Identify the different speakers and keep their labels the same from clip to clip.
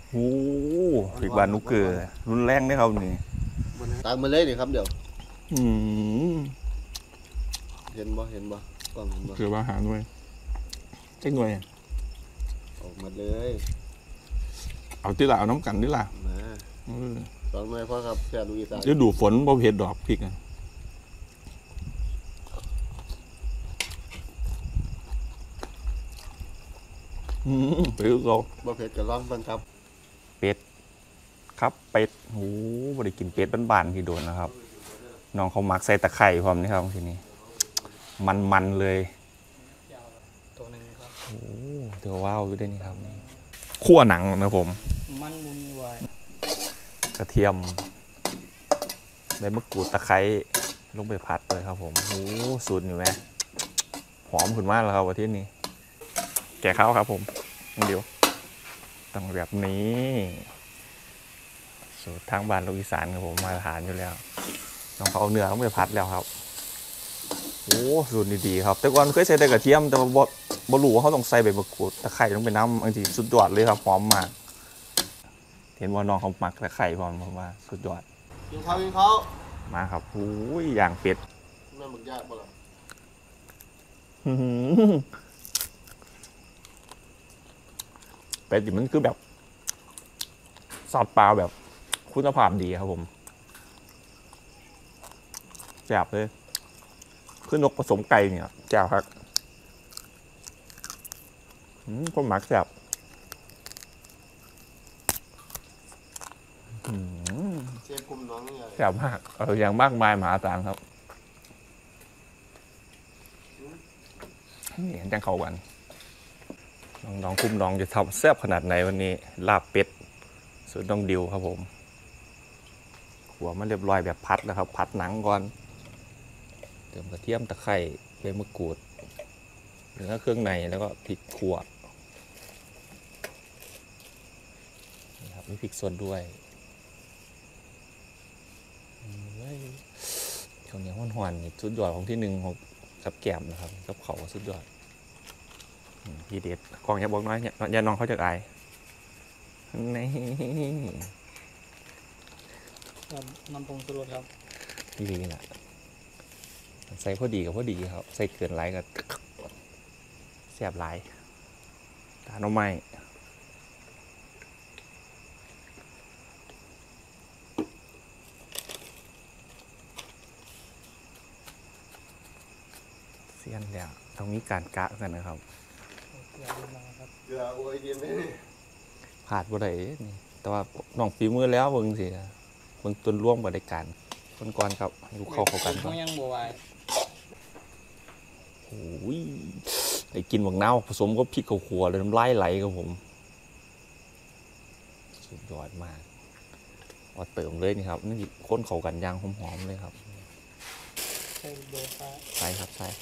Speaker 1: โอ้พริกหวานนุกเกอร์รุนแรงได้ครับนี่
Speaker 2: ตามมาเลยนี่ครับเดี๋ยว
Speaker 1: อืม
Speaker 2: เห็นบ่กล่องเห็นบ่
Speaker 1: เกือบอาหารด้วยเจ๊งหน่วย
Speaker 2: ออกมาเลย
Speaker 1: เอาที่ละเอาน้ำกันที่ละ
Speaker 2: มาสองหน่วยพอครับแค่ลูกอีสาน
Speaker 1: จะดูฝนบ่เผ็ดดอกพริกอ่ะไปดูเรา
Speaker 2: บ่เผ็ดกับร้องเพิ่นครับ
Speaker 1: เป็ดครับเป็ดโอ้บริกินเป็ดบ้านๆที่โดนนะครับน้องเขามักใส่ตะไคร่พร้อมนี่ครับทีนี้มันเลย
Speaker 3: ตัวหนึ่งครับ
Speaker 1: โอ้เดี๋ยวว้าวอยู่ด้วยนี่ครับคั่วหนังนะผม
Speaker 3: มันมุนวาย
Speaker 1: กระเทียมใบมะกรูดตะไคร้ลงไปผัดเลยครับผมโอ้สูตรอยู่ไหมหอมขึ้นมากแล้วครับวันที่นี้แกะข้าวครับผมเดี๋ยวต้องแบบนี้สูตรทางบ้านลูกอีสานครับผมมาทานอยู่แล้วน้องเขาเอาเนื้อลงไปผัดแล้วครับโอ้สูตรดีๆครับแต่ก่อนเคยใส่แต่กระเทียมแต่ว่าบรู้ว่าเขาต้องใส่ใบมะกรูดตะไคร้ลงไปน้ำบางทีสุดยอดเลยครับหอมมากเห็นว่าน้องเขาหมักตะไคร้พร้อมผมว่าสุดยอด
Speaker 2: กินข้าว
Speaker 1: มาครับโอ้ยอย่างเป็ด
Speaker 2: แม่หมึกยากบ่ล่ะ
Speaker 1: เป็ดมันคือแบบซอสปลาแบบคุณภาพดีครับผมแซ่บเลยคือนกผสมไก่เนี่ยแซ่บครับก็หมักแซ่บ
Speaker 2: เชฟกลุ่มน้องใหญ่
Speaker 1: แซ่บมากอย่างมากมายมหาศาลครับนี่เห็นจังเขากันน้องคุ้มน้องจะทำแซ่บขนาดไหนวันนี้ลาบเป็ดสูตรน้องดิวครับผมหัวมันเรียบร้อยแบบพัดแล้วครับพัดหนังก่อนเติมกระเทียมตะไคร้ใบมะกรูดเนื้อเครื่องในแล้วก็พริกขั่วนี่ครับมีพริกสดด้วยข้าวเหนียวห่อนๆนี่สุดยอดของที่หนึ่งของกับแกมนะครับกับเขาสุดยอดพี่เด็ดกองอย่าบอกน้อยอย่าน้องเขาจะอายนี่
Speaker 3: น้ำปรุงชูรสครับ
Speaker 1: ดีแหละใส่พอดีกับพอดีครับใส่เกินไรก็แซ่บหลายตาโนไม้เสี้ยนแล้วต้องมีการกะกันนะครับ
Speaker 2: เกลือโอ้ยเย็นไหม
Speaker 1: ขาดบ่ได้นี่แต่ว่าน้องฝีมือแล้วเบิ่งสิเบิ่งต้นร่วมบ่ได้การคนก่อนครับอยู่เข้ากันครับ
Speaker 3: ยังบัววาย
Speaker 1: โอ้ยไอ้กินบักนาวผสมกับพริกข้าวคั่วเลยน้ำลายไหลครับผมสุดยอดมากเอาเติมเลยนี่ครับนี่ข้นเข้ากันย่างหอมๆเลยครับ
Speaker 3: ใช่โดฟ้า
Speaker 1: ใช่ครับใช่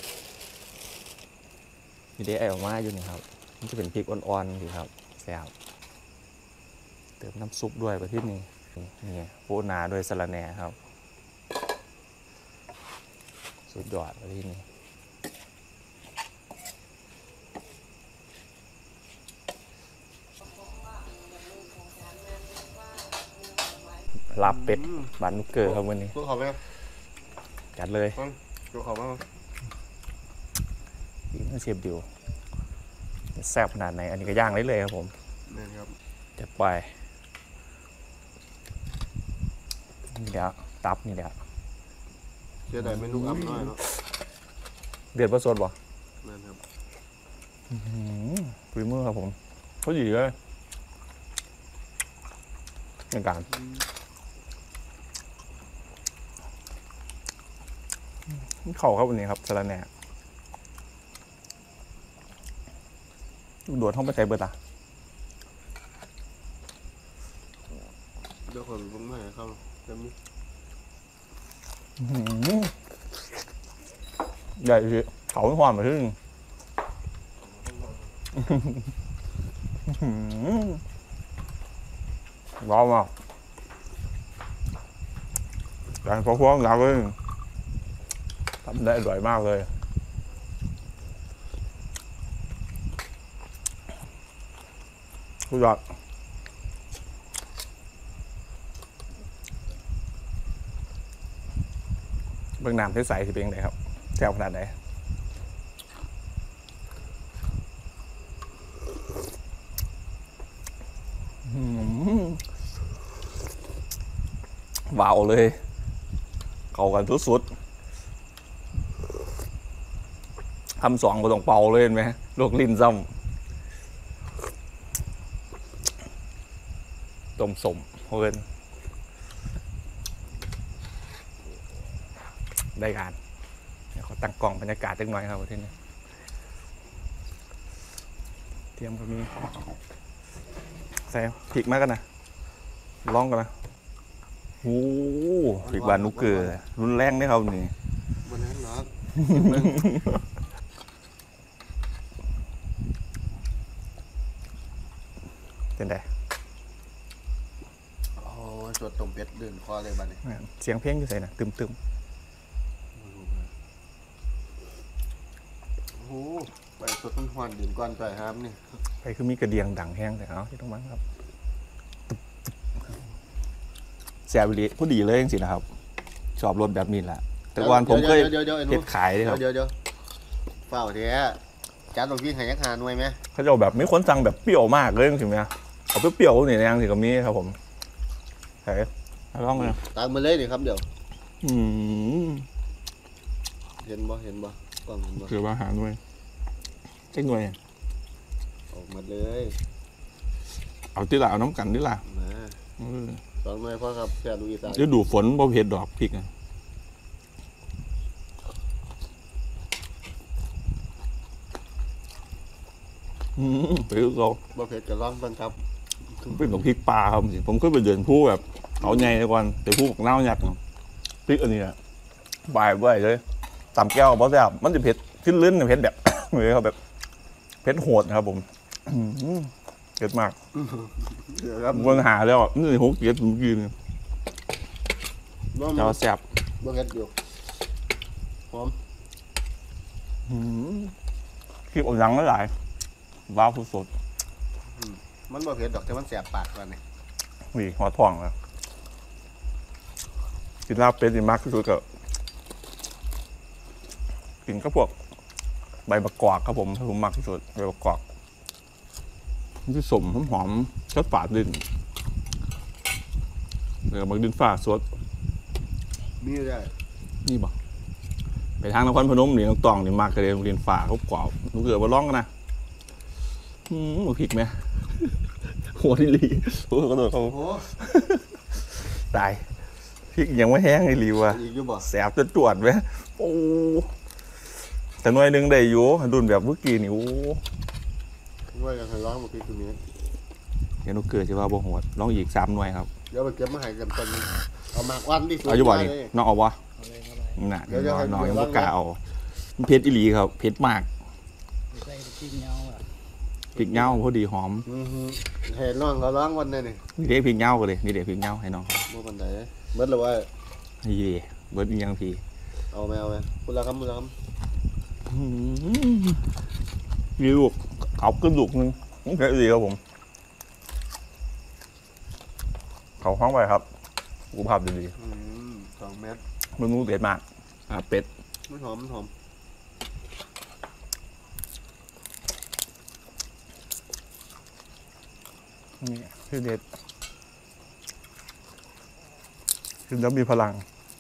Speaker 1: นี่ได้ไอออกมาอยู่นี่ครับนี่จะเป็นพริกอ่อนๆสิครับแซ่บเติมน้ำซุปด้วยประเภทนี้นี่โปนาด้วยสะระแหน่ครับสุดยอดประเภทนี้ลาบเป็ดบานนุกเกอร์ครับวันนี้
Speaker 2: ตัวเขาไหม
Speaker 1: จัดเลย
Speaker 2: ตัวเขาไหม
Speaker 1: นี่เชฟดิวแซ่บขนาดไหนอันนี้ก็ย่างได้เลยครับผม
Speaker 2: นี่ครับ
Speaker 1: จัดไปนี่เดี๋ยวตับนี่เดี๋ยว
Speaker 2: เชื่อได้เมนูอัพน้อยเนาะ
Speaker 1: เดือดผสมบ่
Speaker 2: นั่นครับ
Speaker 1: ปรีมือครับผมเขาดีเลยในการเข่าครับวันนี้ครับสะระแหน่ลูกโดดห้องไปใส่เบอร์ตา
Speaker 2: เดี๋ยวคนลงมาให้เขาจะมี
Speaker 1: ใหญ่สิเขาไม่ความมาถึงร้อนมากการพอพวงเราเลยทำได้อร่อยมากเลยสุดยอดเบื้องน้ำใสๆสิเป็นยังไงครับแซ่บขนาดไหนว้าวเลยเข้ากันสุดๆทำสองก็ต้องเป่าเลยเห็นไหมโรคลิ้นซ้ำต้มสมเพื่อนได้การเดี๋ยวเขาตั้งกล้องบรรยากาศจังหน่อยครับที่นี่เตรียมก็มีใส่พริกมากันนะลองกันนะโอ้พริกบานนุกเกลือรุนแรงได้ครับนี่
Speaker 2: วันนั้นเหรอ
Speaker 1: เป็นไง
Speaker 2: โอ้ยสดต้มเป็ดเดินคอเลยบัดนี้
Speaker 1: เสียงเพลงอยู่ใส่นะตึม
Speaker 2: โอ้โหไปสดต้นหวานดินก้อนใจครับนี่
Speaker 1: ๆไปคือมีกระเดียงดังแห้งแต่เอาที่ต้องมั้งครับแซ่บดีผู้ดีเลยจริงๆนะครับชอบรสแบบนี้แหละแต่ก่อนผมเคย
Speaker 2: เดี๋ยวไอ้หนู
Speaker 1: เฮ็ดขายเลยครับ
Speaker 2: เดี๋ยวเปล่าเดี๋ยวจานตรงพี่ให้ยักษ์หาหน่วยไหม
Speaker 1: เขาจะเอาแบบไม่ค้นสั่งแบบเปรี้ยวมากเลยจริงๆนะเอาเปรี้ยวๆนี่ในยังสิก็มีครับผมใช่ลองเลย
Speaker 2: ตามมาเลยดิครับเดี๋ยว
Speaker 1: อืม
Speaker 2: เห็นบ่กล้องเห็นบ่
Speaker 1: คือว่าหาหน่วยเจ๊หน่วย
Speaker 2: ออกมาเลย
Speaker 1: เอาที่ละเอาน้ำกันที่ละ
Speaker 2: มาสองหน่วยพ่อครับแค่ดูอีสาน
Speaker 1: ฤดูฝนบ่เผ็ดดอกพริกอะไปดูเรา
Speaker 2: บ่เผ็ดกับร้องเบิ่งครับ
Speaker 1: เป็นของพริกปลาครับผมเคยไปเดินผู้แบบเขาใหญ่ก่อนไปผู้กับเน่าหยักพริกอันนี้อะบายบ่อยเลยตำแก้วเพราะแบบมันจะเผ็ดขึ้นลิ้นเผ็ดแบบ เลยครับแบบเผ็ดโหดนะครับผมเผ็ดมาก
Speaker 2: เดี๋ยวครับ
Speaker 1: ผมก็หาแล้วนี่หกเผ็ดผมกิน
Speaker 2: บ่
Speaker 1: จะแซ่บ
Speaker 2: เผ็ดอยู่หอม
Speaker 1: คลิปเอาหลังหลายว้าวสด
Speaker 2: มันบ่เผ็ดดอกแต่มันแสบปากก่อนนี่
Speaker 1: ๆนี่หัวท้องแล้วกินลาบเป็ดนี่มากที่สุดก็กินก็พวกใบประกอบครับผมที่ผมมักที่สุดใบประกอบมันจะสมหอมๆชัดฝาดดินเดี๋ยวบางดินฝาสด
Speaker 2: มีได้
Speaker 1: นี่บ่ไปทางนครพนมนี่น้องตองนี่มากเลยโรงเรียนฝาเขากรอบลูกเกือบมาล่องกันนะมาพริกไหม หัวที่ลีโอ้กระโดดเขา
Speaker 2: โอ้โห
Speaker 1: ตายพริกยังไม่แห้งไอ้ลีว่ะ
Speaker 2: อีกอยู่บ่
Speaker 1: แสบจะตรวจไหมโอ้แต่หน่วยหนึงได้อยู่ดุนแบบเมื่อกี้นี่โอ้
Speaker 2: ว่าจะให้ร้องบ่พี่คือนี้
Speaker 1: เดี๋ยวหนูเกิดจะว่าบ่โหดลองอีก3 หน่วยครับ
Speaker 2: เดี๋ยวไปเก็บมาให้กันตอนนี้เอามากวันที่สุด
Speaker 1: เอาอยู่บ่นี่
Speaker 2: เลย
Speaker 1: น้องเอาวะ
Speaker 3: เอาเลยเข้าไป
Speaker 1: น่ะ
Speaker 2: เดี๋ยวๆให้
Speaker 1: น้องยัง
Speaker 2: ดู
Speaker 1: บ่กล้าเอามันเผ็ดอีหลีครับเผ็ดมาก
Speaker 3: ใส่พริกเงาอ่ะ
Speaker 1: พริกเหย้าพอดีหอม
Speaker 2: เห็นน้องเขาร้องวันนี้นี่
Speaker 1: นี่เด็กพริกเหย้าก็เลยนี่เด็กพริกเหย้าให้น้องเขา
Speaker 2: บ่ปานใดเบิดแล้วว่า
Speaker 1: นี่เด้เบิดอีหยังพี่
Speaker 2: เอาแมวไหมคุณละครับคุณละครับ
Speaker 1: มีลูกเขากระดูกนึงมันเผ็ดดีครับผมเขาห้องไปครับสุขภาพดี
Speaker 2: 2 เม็ด
Speaker 1: ๆเมนูเด็ดมากเป็ด
Speaker 2: มันหอมมันหอม
Speaker 1: นี่คือเด็ดกินแล้วมีพลัง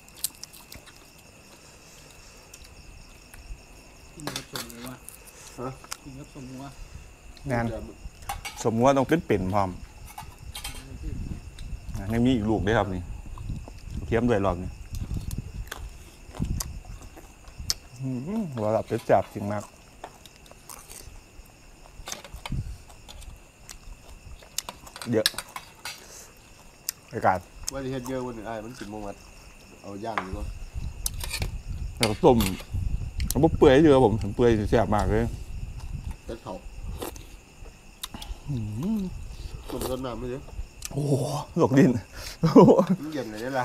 Speaker 3: กินกับสมหัวกินกับสมหัว
Speaker 1: งานสมมติว่าต้องเป็นพร้อมนี่มีอีกลูกด้วยครับนี่เทียมด้วยรอบนี้ว่าหลับเป็ดจับจริงมากเยอะอากาศ
Speaker 2: ว่าที่เฮ็ดเยอะวันนี้ไอ้มัน10 โมงวัดเอาย่างดีกว่า
Speaker 1: แล้วก็ต้มแล้วก็เปื่อยเยอะผมเปื่อยแซ่บมากเลย
Speaker 2: เป็ดเผาต้มต้นน้ำไม่เยอะ
Speaker 1: โอ้โหหลกดิน
Speaker 2: มันเย็นเลยได้ล่ะ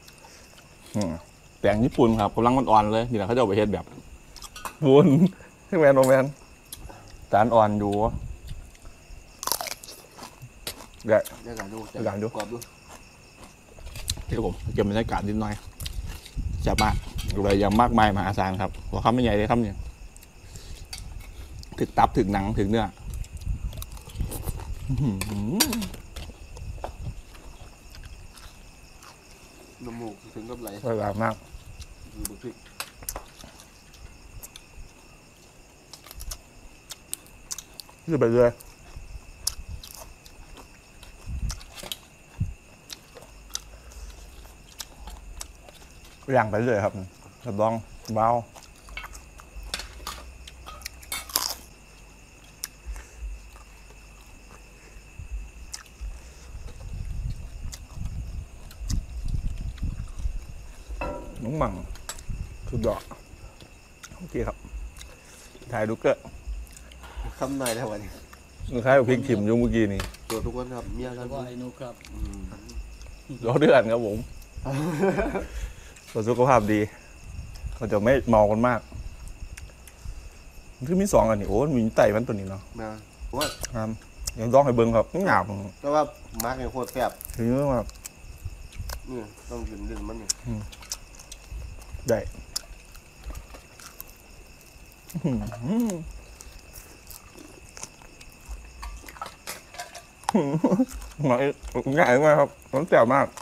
Speaker 1: แตงญี่ปุ่นครับกำลังอ่อนๆเลยนี่แหละเขาจะเอาไปเฮ็ดแบบบุญให้แมนโอแมนจานอ่อนอยู่เดี๋ยว
Speaker 2: ได้การดู
Speaker 1: ได้การดู
Speaker 2: กรอบดู
Speaker 1: เดี๋ยวผมเก็บบรรยากาศนิดหน่อยแซ่บมากอะไรอย่างมากมายมหาศาลครับหัวคำไม่ใหญ่เลยครับเนี่ยถึกตับถึกหนังถึกเนื้อ
Speaker 2: น้ำมูกถึงกับไหล
Speaker 1: อร่อยมาก
Speaker 2: อยู่บุกพริก
Speaker 1: นี่ไปเลยย่างไปเลยครับรับรองเบาน้องหมั่งสุดยอดโอเคครับถ่ายดูเกอร์
Speaker 2: คำนายแล้ววันนี้
Speaker 1: มือคล้ายกับพริกถิ่มอยุ่งเมื่อกี้นี่
Speaker 2: ตัวทุกคนครับเมียกั
Speaker 3: แล้
Speaker 2: น
Speaker 3: วก็ไอ้นุครับ
Speaker 1: รอเดือนครับผมสุขภาพดีเราจะไม่เมากันมากมันคือมีสองอันนี่โอ้มีไตมันตัวนี้เนาะ
Speaker 2: มาว่า
Speaker 1: ครับยังต้องให้เบิ้งครับหยาบ
Speaker 2: แต่ว่ามาร์กเนี่ยโคตรแซ่บ
Speaker 1: ถึงเรื่องแบบ
Speaker 2: นี่ต้องกินเรื่องมันเนี่ย
Speaker 1: ได้หน่อยง่ายมากครับมันแซ่บมาก